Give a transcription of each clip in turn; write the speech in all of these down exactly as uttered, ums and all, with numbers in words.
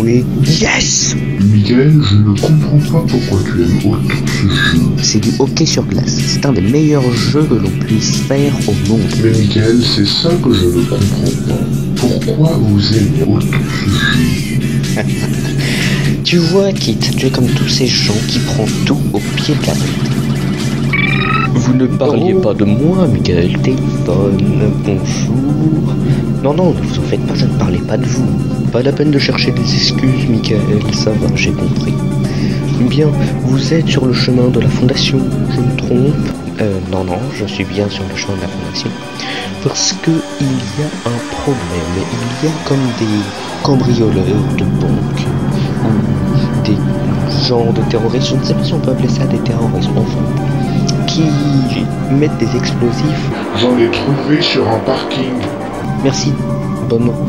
Oui. Yes! Michael, je ne comprends pas pourquoi tu aimes autant ce jeu. C'est du hockey sur glace. C'est un des meilleurs jeux que l'on puisse faire au monde. Mais Michael, c'est ça que je ne comprends pas. Pourquoi vous aimez autant ce jeu? Tu vois, Kit, tu es comme tous ces gens qui prennent tout au pied de la lettre. Vous ne parliez oh. pas de moi, Michael. Téléphone, bonjour. Non, non, ne vous en faites pas, je ne parlais pas de vous. Pas la peine de chercher des excuses, Michael, ça va, j'ai compris. Bien, vous êtes sur le chemin de la fondation, je me trompe? Euh, non, non, je suis bien sur le chemin de la fondation. Parce que il y a un problème, il y a comme des cambrioleurs de banques, ou des gens de terroristes, je ne sais pas si on peut appeler ça des terroristes, enfin, qui mettent des explosifs. J'en ai trouvé sur un parking. Merci, bonne route.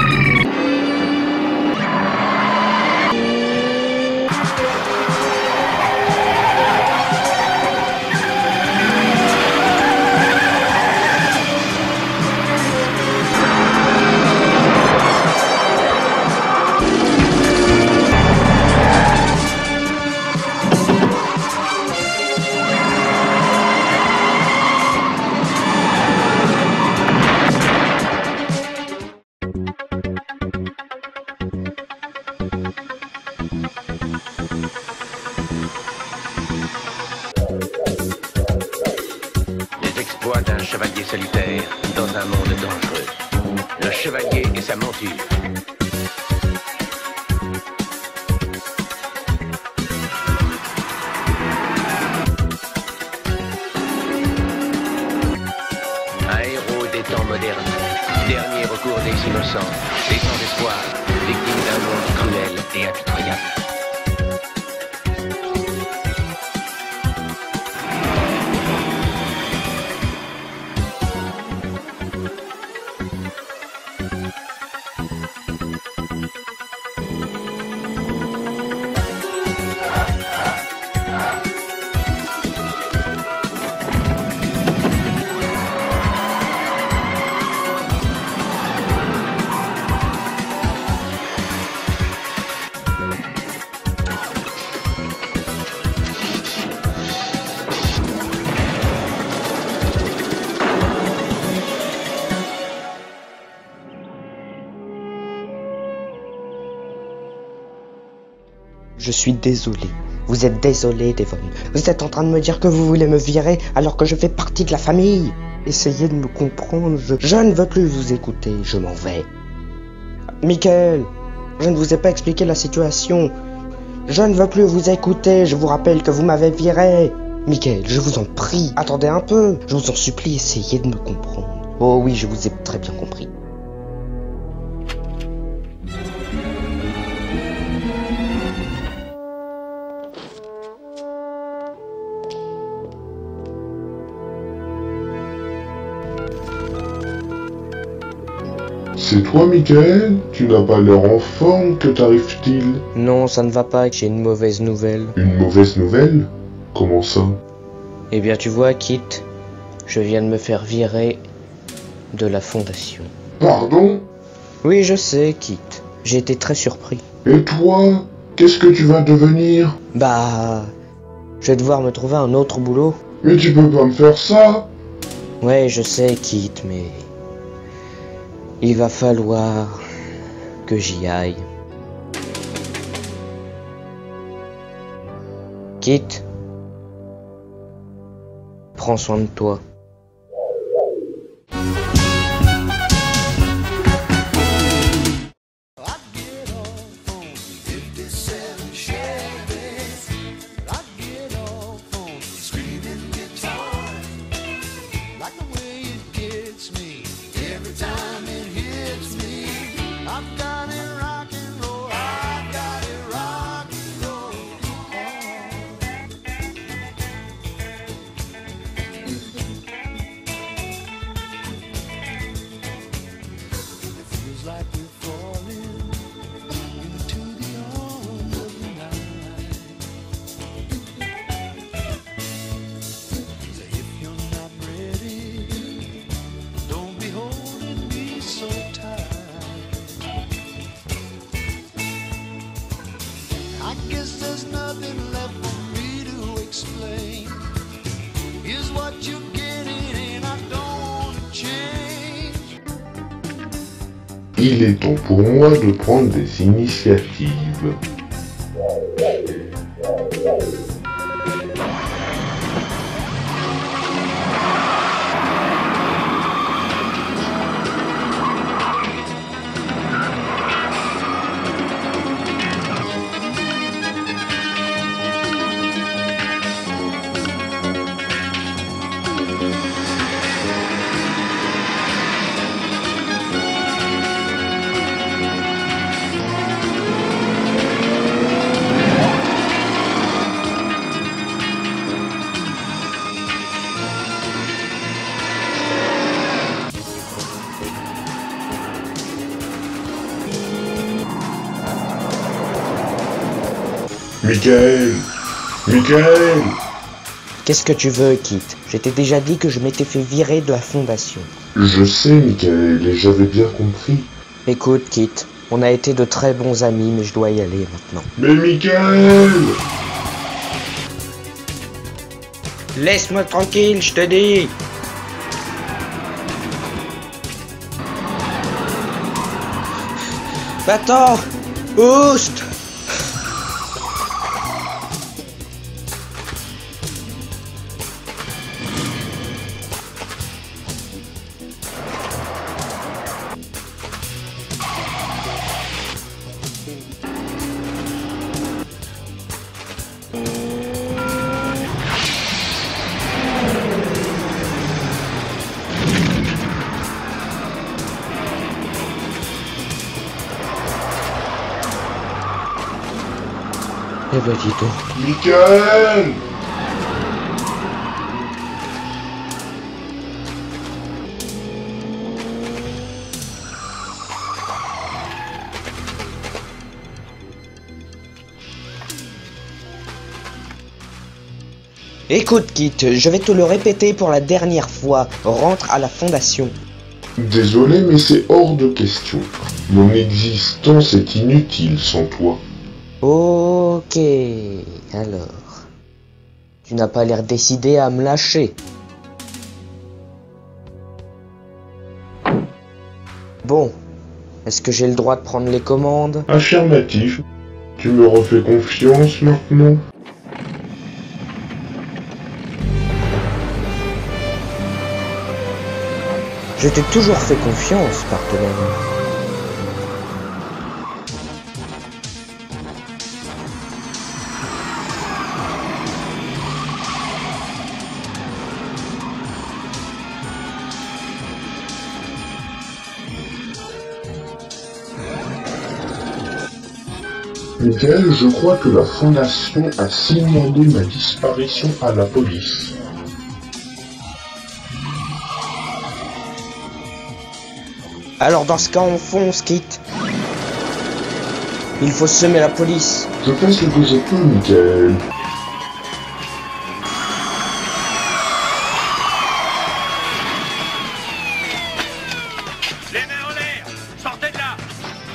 D'un chevalier solitaire dans un monde dangereux. Le chevalier et sa monture. Un héros des temps modernes, dernier recours des innocents, des sans espoir, victimes d'un monde cruel et impitoyable. Je suis désolé. Vous êtes désolé, Devon. Vous êtes en train de me dire que vous voulez me virer alors que je fais partie de la famille. Essayez de me comprendre. Je, je ne veux plus vous écouter. Je m'en vais. Michael, je ne vous ai pas expliqué la situation. Je ne veux plus vous écouter. Je vous rappelle que vous m'avez viré. Michael, je vous en prie. Attendez un peu. Je vous en supplie, essayez de me comprendre. Oh oui, je vous ai très bien compris. C'est toi, Michael? Tu n'as pas l'air en forme, que t'arrive-t-il? Non, ça ne va pas, j'ai une mauvaise nouvelle. Une mauvaise nouvelle? Comment ça? Eh bien, tu vois, Kit, je viens de me faire virer de la fondation. Pardon? Oui, je sais, Kit. J'ai été très surpris. Et toi? Qu'est-ce que tu vas devenir? Bah... je vais devoir me trouver un autre boulot. Mais tu peux pas me faire ça? Ouais, je sais, Kit, mais... il va falloir que j'y aille. Kit, prends soin de toi. Il est temps pour moi de prendre des initiatives. Michael! Michael! Qu'est-ce que tu veux, Kit? Je t'ai déjà dit que je m'étais fait virer de la fondation. Je sais, Michael, et j'avais bien compris. Écoute, Kit, on a été de très bons amis, mais je dois y aller maintenant. Mais Michael! Laisse-moi tranquille, je te dis! Va-t'en! Oust! Eh ben dis donc. Michael! Écoute, Kit, je vais te le répéter pour la dernière fois. Rentre à la fondation. Désolé, mais c'est hors de question. Mon existence est inutile sans toi. Ok, alors. Tu n'as pas l'air décidé à me lâcher. Bon, est-ce que j'ai le droit de prendre les commandes? Affirmatif. Tu me refais confiance maintenant? Je t'ai toujours fait confiance, partenaire. Michael, je crois que la Fondation a signalé ma disparition à la police. Alors dans ce cas, on fonce, Kit. Il faut semer la police. Je fais ce que je peux, Michael. Les mains en l'air! Sortez de là!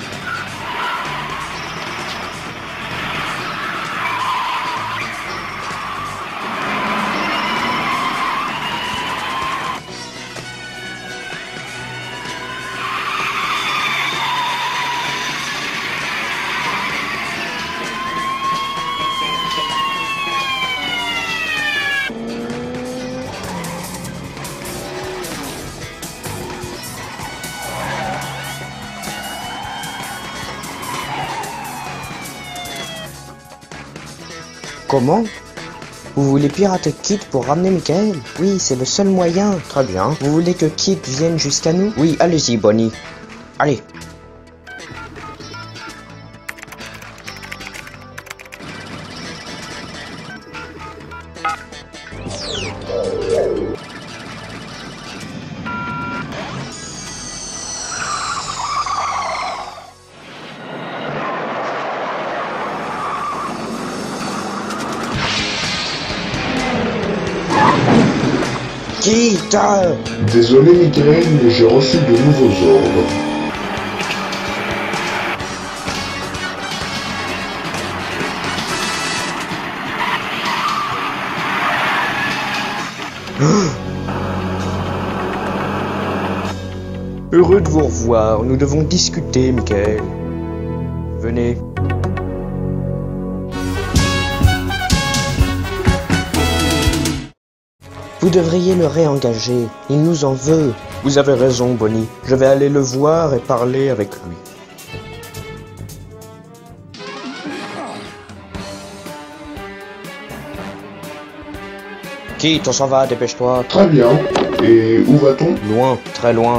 Comment? Vous voulez pirater Kit pour ramener Michael? Oui, c'est le seul moyen. Très bien. Vous voulez que Kit vienne jusqu'à nous? Oui, allez-y, Bonnie. Allez. Kit! Désolé, Michael, mais j'ai reçu de nouveaux ordres. Heureux de vous revoir. Nous devons discuter, Michael. Venez. Vous devriez le réengager. Il nous en veut. Vous avez raison, Bonnie. Je vais aller le voir et parler avec lui. Quitte, on s'en va, dépêche-toi. Très bien. Et où va-t-on? Loin, très loin.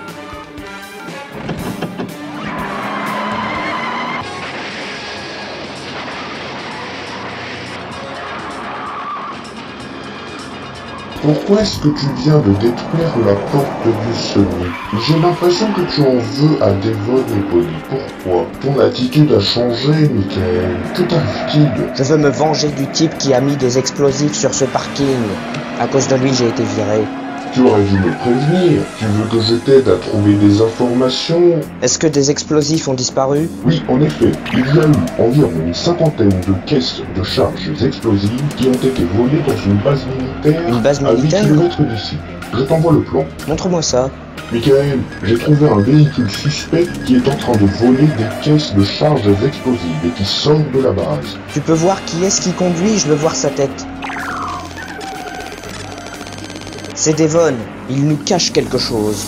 Pourquoi est-ce que tu viens de détruire la porte du sommet? J'ai l'impression que tu en veux à Devon et Bonnie. Pourquoi? Ton attitude a changé, Michael. Que t'arrive-t-il? Je veux me venger du type qui a mis des explosifs sur ce parking. À cause de lui, j'ai été viré. Tu aurais dû me prévenir. Tu veux que je t'aide à trouver des informations? Est-ce que des explosifs ont disparu? Oui, en effet. Il y a eu environ une cinquantaine de caisses de charges explosives qui ont été volées dans une base militaire Une base à huit militaire? kilomètres d'ici. Je t'envoie le plan. Montre-moi ça. Michael, j'ai trouvé un véhicule suspect qui est en train de voler des caisses de charges explosives et qui sort de la base. Tu peux voir qui est-ce qui conduit, je veux voir sa tête. C'est Devon. Il nous cache quelque chose.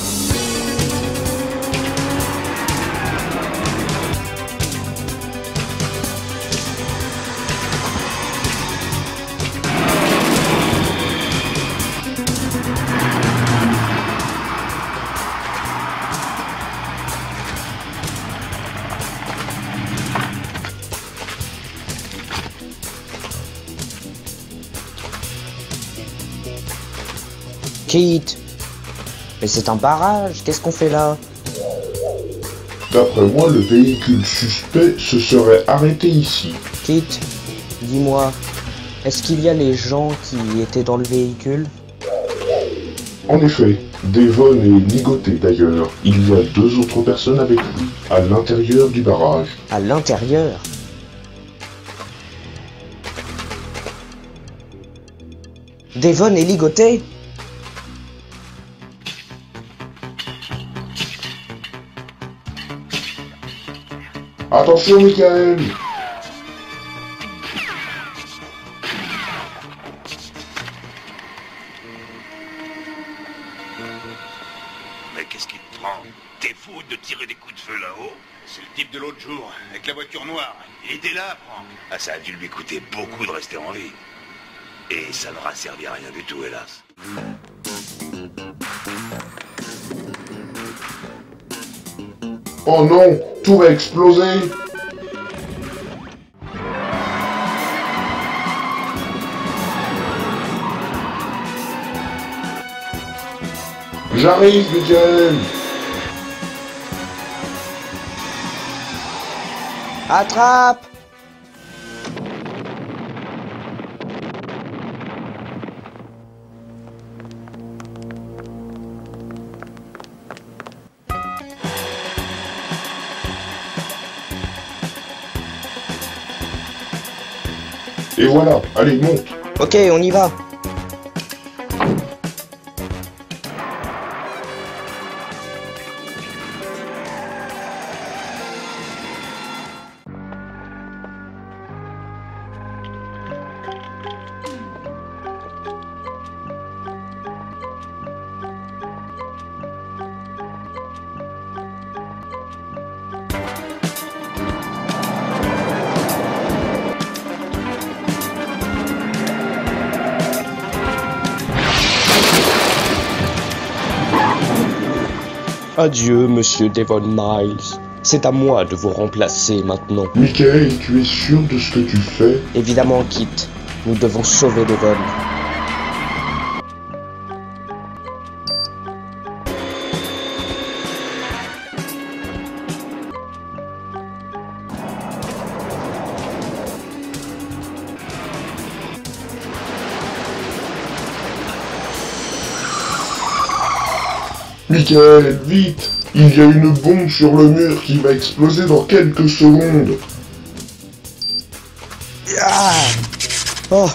Kate. Mais c'est un barrage, qu'est-ce qu'on fait là? D'après moi, le véhicule suspect se serait arrêté ici. Kate, dis-moi, est-ce qu'il y a les gens qui étaient dans le véhicule? En effet, Devon est ligoté d'ailleurs. Il y a deux autres personnes avec lui, à l'intérieur du barrage. À l'intérieur? Devon est ligoté? Attention, Michael! Mais qu'est-ce qui te prend? T'es fou de tirer des coups de feu là-haut? C'est le type de l'autre jour, avec la voiture noire. Il était là, Franck. Ah, ça a dû lui coûter beaucoup de rester en vie. Et ça n'aura servi à rien du tout, hélas. Oh non! Tout va exploser! J'arrive, Michael! Attrape! Et voilà, allez, monte! Ok, on y va. Adieu, monsieur Devon Miles. C'est à moi de vous remplacer maintenant. Michael, tu es sûr de ce que tu fais? Évidemment, Kit. Nous devons sauver Devon. Michael, vite! Il y a une bombe sur le mur qui va exploser dans quelques secondes. Ah oh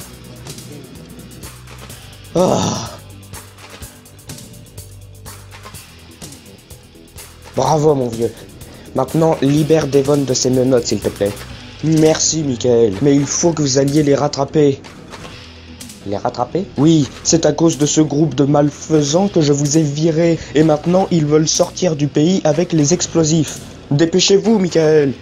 oh Bravo, mon vieux. Maintenant, libère Devon de ses menottes, s'il te plaît. Merci, Michael. Mais il faut que vous alliez les rattraper. Les rattraper? Oui, c'est à cause de ce groupe de malfaisants que je vous ai viré. Et maintenant, ils veulent sortir du pays avec les explosifs. Dépêchez-vous, Michael.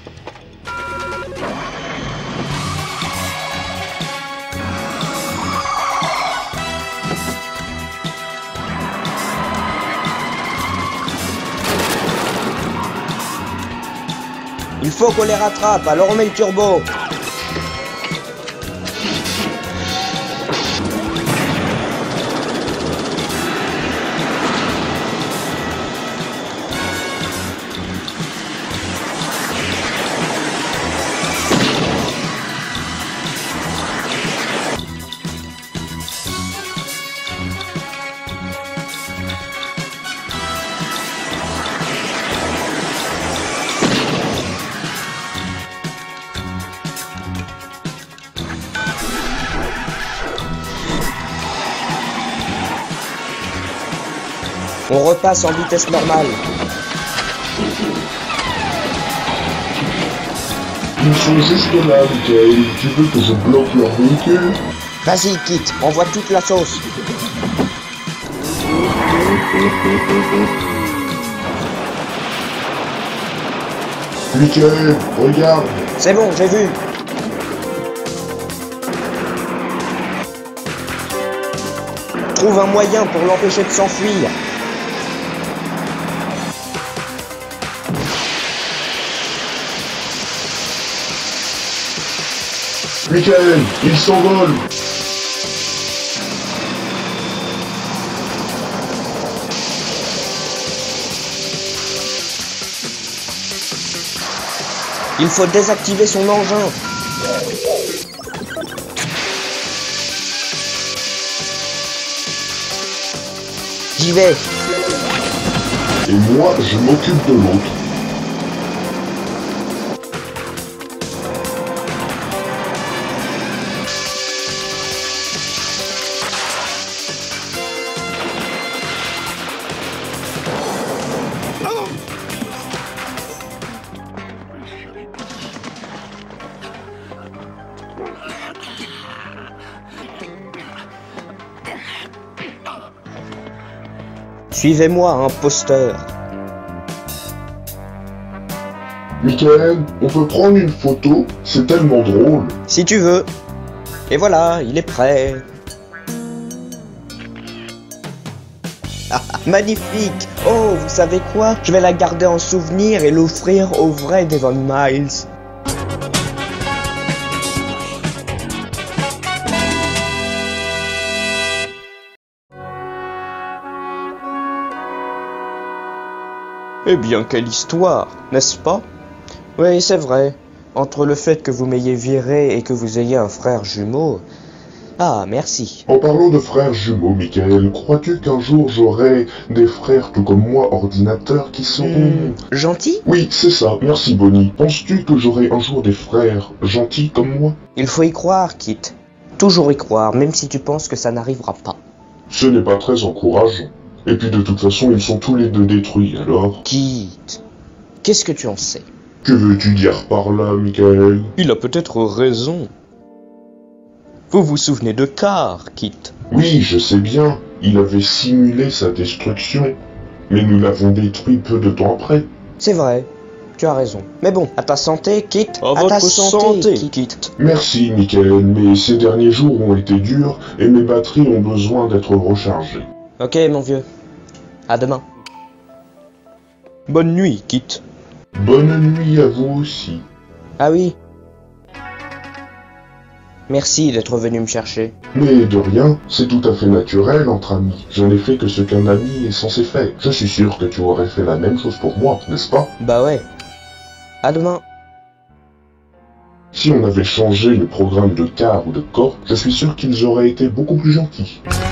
Il faut qu'on les rattrape, alors on met le turbo. On repasse en vitesse normale. Ils sont juste là, Michael. Tu veux que je bloque leur véhicule? Vas-y, Kit, envoie toute la sauce. Michael, regarde. C'est bon, j'ai vu. Trouve un moyen pour l'empêcher de s'enfuir. Michael, il s'envole. Il faut désactiver son engin. J'y vais. Et moi, je m'occupe de l'autre. Suivez-moi, imposteur. Michael, on peut prendre une photo? C'est tellement drôle. Si tu veux. Et voilà, il est prêt. Magnifique. Oh, vous savez quoi? Je vais la garder en souvenir et l'offrir au vrai Devon Miles. Eh bien, quelle histoire, n'est-ce pas? Oui, c'est vrai. Entre le fait que vous m'ayez viré et que vous ayez un frère jumeau... Ah, merci. En parlant de frères jumeaux, Michael, crois-tu qu'un jour j'aurai des frères tout comme moi, ordinateurs, qui seront... Mmh, gentils? Oui, c'est ça, merci Bonnie. Penses-tu que j'aurai un jour des frères gentils comme moi? Il faut y croire, Kit. Toujours y croire, même si tu penses que ça n'arrivera pas. Ce n'est pas très encourageant. Et puis de toute façon, ils sont tous les deux détruits, alors... Kit, qu'est-ce que tu en sais? Que veux-tu dire par là, Michael? Il a peut-être raison. Vous vous souvenez de Carr, Kit? Oui, je sais bien. Il avait simulé sa destruction. Mais nous l'avons détruit peu de temps après. C'est vrai, tu as raison. Mais bon, à ta santé, Kit. À, à votre ta santé, santé, Kit. Kit. Merci, Michael, mais ces derniers jours ont été durs et mes batteries ont besoin d'être rechargées. Ok, mon vieux. À demain. Bonne nuit, Kit. Bonne nuit à vous aussi. Ah oui. Merci d'être venu me chercher. Mais de rien, c'est tout à fait naturel entre amis. Je n'ai fait que ce qu'un ami est censé faire. Je suis sûr que tu aurais fait la même chose pour moi, n'est-ce pas? Bah ouais. À demain. Si on avait changé le programme de Carr ou de Corp, je suis sûr qu'ils auraient été beaucoup plus gentils.